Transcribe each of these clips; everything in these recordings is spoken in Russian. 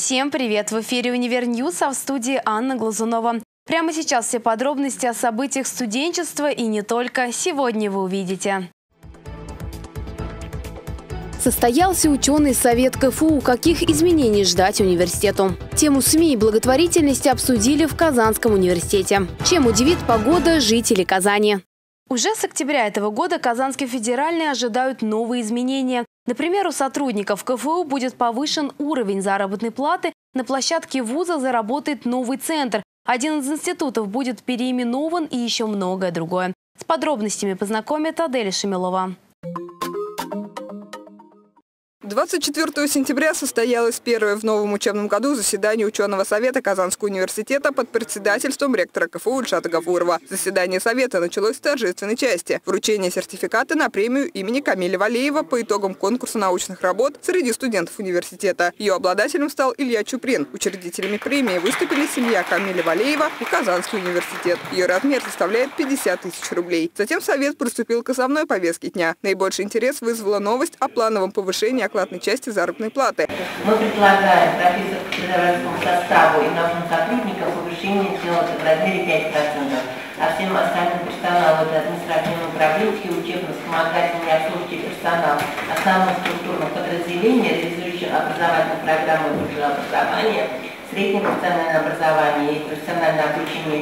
Всем привет! В эфире «Универньюз», а в студии Анна Глазунова. Прямо сейчас все подробности о событиях студенчества и не только сегодня вы увидите. Состоялся ученый совет КФУ. Каких изменений ждать университету? Тему СМИ и благотворительности обсудили в Казанском университете. Чем удивит погода жителей Казани? Уже с октября этого года Казанский федеральный ожидают новые изменения. Например, у сотрудников КФУ будет повышен уровень заработной платы, на площадке вуза заработает новый центр. Один из институтов будет переименован и еще многое другое. С подробностями познакомит Адель Шамилова. 24 сентября состоялось первое в новом учебном году заседание ученого совета Казанского университета под председательством ректора КФУ Ильшата Гафурова. Заседание совета началось с торжественной части – вручения сертификата на премию имени Камиля Валеева по итогам конкурса научных работ среди студентов университета. Ее обладателем стал Илья Чуприн. Учредителями премии выступили семья Камиля Валеева и Казанский университет. Ее размер составляет 50 тысяч рублей. Затем совет приступил к основной повестке дня. Наибольший интерес вызвала новость о плановом повышении окладной части заработной платы. Мы предлагаем профессорскому составу и научным сотрудникам повышение сделать в размере 5%, а всем остальным персоналу, это административно-управленческий, учебно-вспомогательный и обслуживающий персонал основных структурных подразделений, реализующих образовательную программу высшего образования, среднее профессиональное образование и профессиональное обучение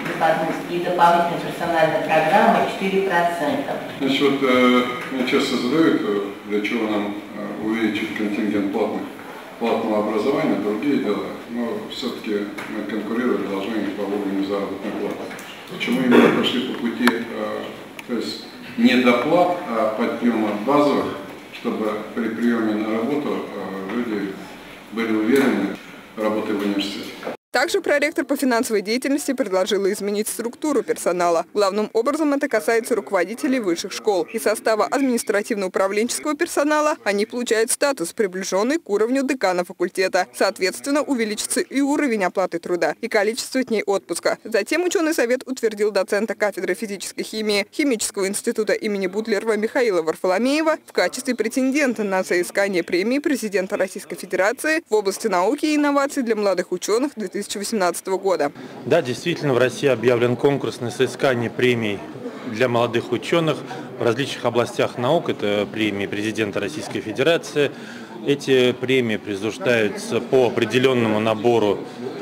и дополнительная персональная программа 4%. Значит, вот меня часто задают, для чего нам увеличить контингент платного образования, другие дела. Но все-таки мы конкурировать должны по уровню заработной платы. Почему именно пошли по пути, то есть не доплат, а подъема базовых, чтобы при приеме на работу люди были уверены, работая в университете. Также проректор по финансовой деятельности предложила изменить структуру персонала. Главным образом это касается руководителей высших школ. Из состава административно-управленческого персонала они получают статус, приближенный к уровню декана факультета. Соответственно, увеличится и уровень оплаты труда, и количество дней отпуска. Затем ученый совет утвердил доцента кафедры физической химии Химического института имени Бутлерова Михаила Варфоломеева в качестве претендента на соискание премии президента Российской Федерации в области науки и инноваций для молодых ученых 2018 года. Да, действительно, в России объявлен конкурс на соискание премий для молодых ученых в различных областях наук. Это премии президента Российской Федерации. Эти премии присуждаются по определенному набору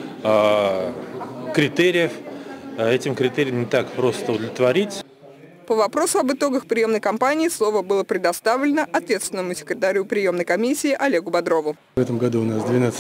критериев. Этим критериям не так просто удовлетворить. По вопросу об итогах приемной кампании слово было предоставлено ответственному секретарю приемной комиссии Олегу Бодрову. В этом году у нас 12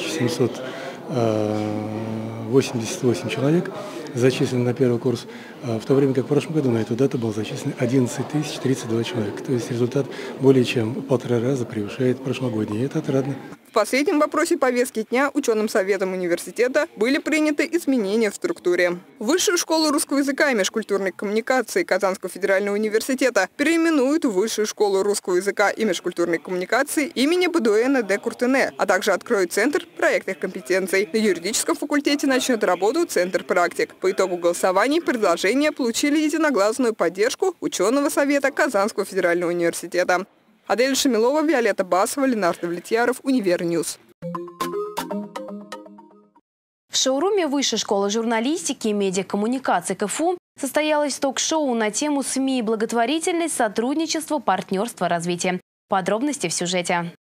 788 человек зачислены на первый курс, в то время как в прошлом году на эту дату было зачислено 11 032 человека. То есть результат более чем в 1,5 раза превышает прошлогодний, и это отрадно. В последнем вопросе повестки дня ученым советом университета были приняты изменения в структуре. Высшую школу русского языка и межкультурной коммуникации Казанского федерального университета переименуют в Высшую школу русского языка и межкультурной коммуникации имени Бадуэна де Куртене, а также откроют Центр проектных компетенций. На юридическом факультете начнет работу Центр практик. По итогу голосований предложения получили единогласную поддержку ученого совета Казанского федерального университета. Адель Шамилова, Виолетта Басова, Ленардо Влетьяров, Универньюз. В шоуруме Высшей школы журналистики и медиакоммуникации КФУ состоялось ток-шоу на тему СМИ и благотворительность, сотрудничество, партнерство, развитие. Подробности в сюжете.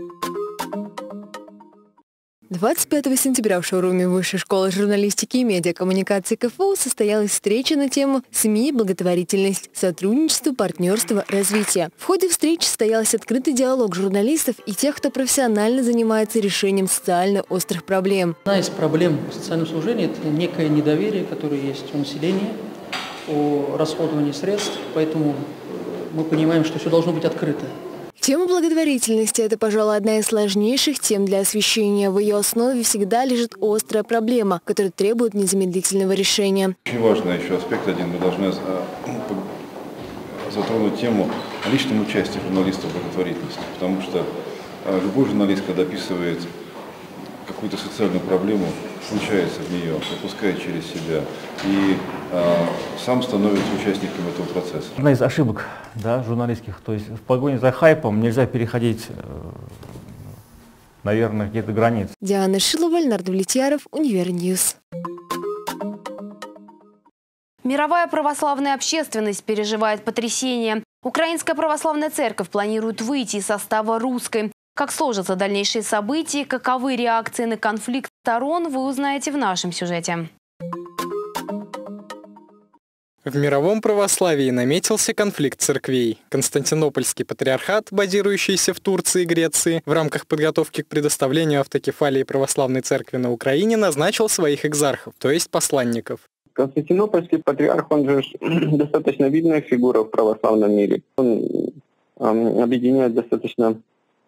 25 сентября в шоуруме Высшей школы журналистики и медиакоммуникации КФУ состоялась встреча на тему СМИ, благотворительность, сотрудничество, партнерство, развитие. В ходе встречи состоялся открытый диалог журналистов и тех, кто профессионально занимается решением социально острых проблем. Одна из проблем в социальном служении – это некое недоверие, которое есть у населения, о расходовании средств, поэтому мы понимаем, что все должно быть открыто. Тема благотворительности – это, пожалуй, одна из сложнейших тем для освещения. В ее основе всегда лежит острая проблема, которая требует незамедлительного решения. Очень важный еще аспект один. Мы должны затронуть тему личного участия журналистов в благотворительности. Потому что любой журналист, когда описывает какую-то социальную проблему, включается в нее, пропускает через себя и сам становится участником этого процесса. Одна из ошибок, да, журналистских, то есть в погоне за хайпом нельзя переходить наверное, какие-то границы. Диана Шилова, Леонард Влетьяров, Универньюз. Мировая православная общественность переживает потрясение. Украинская православная церковь планирует выйти из состава русской. Как сложатся дальнейшие события, каковы реакции на конфликт сторон, вы узнаете в нашем сюжете. В мировом православии наметился конфликт церквей. Константинопольский патриархат, базирующийся в Турции и Греции, в рамках подготовки к предоставлению автокефалии православной церкви на Украине назначил своих экзархов, то есть посланников. Константинопольский патриарх, он же достаточно видная фигура в православном мире. Он объединяет достаточно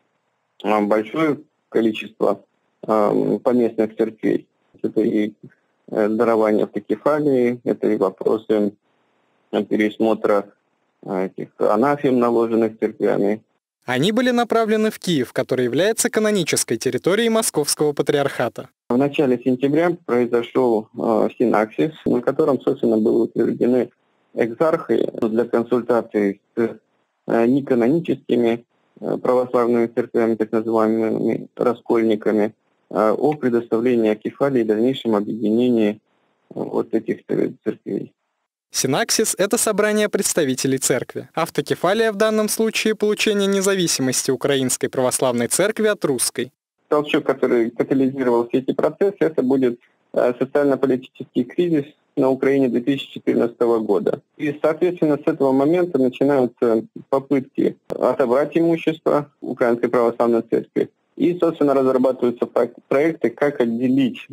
большое количество поместных церквей. Это и дарование автокефалии, это и вопросы пересмотра этих анафем, наложенных церквями. Они были направлены в Киев, который является канонической территорией Московского патриархата. В начале сентября произошел синаксис, на котором, собственно, были утверждены экзархи для консультаций с неканоническими православными церквями, так называемыми раскольниками, о предоставлении акефалии и дальнейшем объединении вот этих церквей. Синаксис – это собрание представителей церкви. Автокефалия в данном случае – получение независимости Украинской православной церкви от русской. Толчок, который катализировал все эти процессы, это будет социально-политический кризис на Украине 2014 года. И, соответственно, с этого момента начинаются попытки отобрать имущество Украинской православной церкви. И, собственно, разрабатываются проекты, как отделить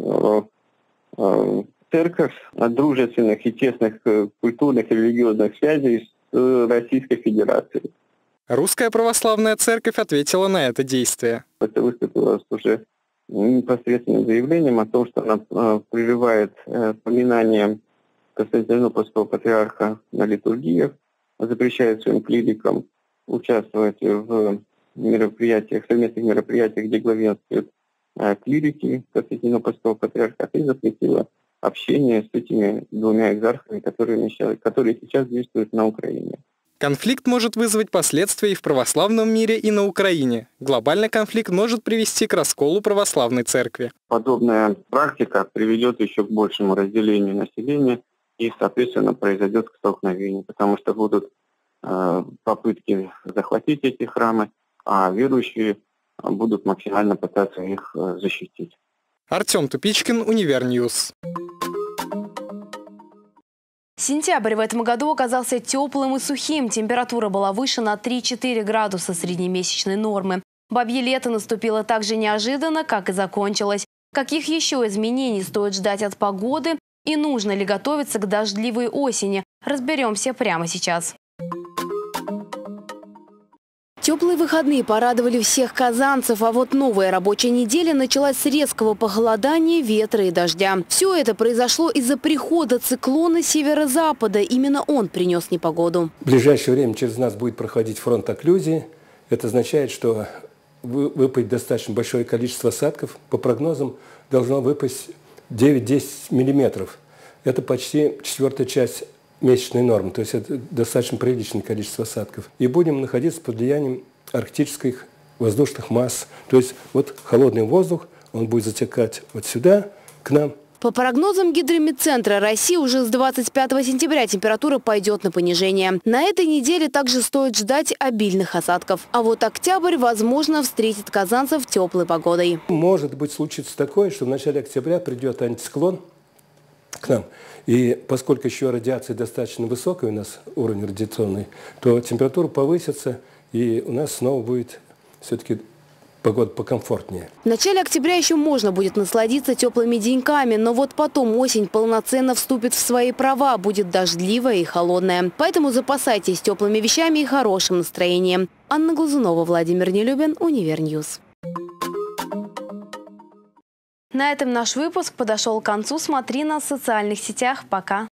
церковь от дружественных и тесных культурных и религиозных связей с Российской Федерацией. Русская православная церковь ответила на это действие. Это выступило уже непосредственным заявлением о том, что она прерывает поминание Константинопольского патриарха на литургиях, запрещает своим клирикам участвовать в мероприятиях, совместных мероприятиях, где главенствуют клирики Константинопольского патриархата, и запретила общение с этими двумя экзархами, которые сейчас действуют на Украине. Конфликт может вызвать последствия и в православном мире, и на Украине. Глобальный конфликт может привести к расколу православной церкви. Подобная практика приведет еще к большему разделению населения и, соответственно, произойдет столкновение, потому что будут попытки захватить эти храмы, а верующие будут максимально пытаться их защитить. Артем Тупичкин, Универньюз. Сентябрь в этом году оказался теплым и сухим. Температура была выше на 3-4 градуса среднемесячной нормы. Бабье лето наступило так же неожиданно, как и закончилось. Каких еще изменений стоит ждать от погоды и нужно ли готовиться к дождливой осени? Разберемся прямо сейчас. Теплые выходные порадовали всех казанцев, а вот новая рабочая неделя началась с резкого похолодания, ветра и дождя. Все это произошло из-за прихода циклона северо-запада. Именно он принес непогоду. В ближайшее время через нас будет проходить фронт окклюзии. Это означает, что выпадет достаточно большое количество осадков. По прогнозам должно выпасть 9-10 миллиметров. Это почти четвертая часть месячной нормы, то есть это достаточно приличное количество осадков. И будем находиться под влиянием арктических воздушных масс. То есть вот холодный воздух, он будет затекать вот сюда, к нам. По прогнозам Гидромедцентра России, уже с 25 сентября температура пойдет на понижение. На этой неделе также стоит ждать обильных осадков. А вот октябрь, возможно, встретит казанцев теплой погодой. Может быть случится такое, что в начале октября придет антициклон к нам. И поскольку еще радиация достаточно высокая у нас, уровень радиационный, то температура повысится, и у нас снова будет все-таки погода покомфортнее. В начале октября еще можно будет насладиться теплыми деньками, но вот потом осень полноценно вступит в свои права, будет дождливая и холодная. Поэтому запасайтесь теплыми вещами и хорошим настроением. Анна Глазунова, Владимир Нелюбин, Универньюз. На этом наш выпуск подошел к концу. Смотри нас в социальных сетях. Пока.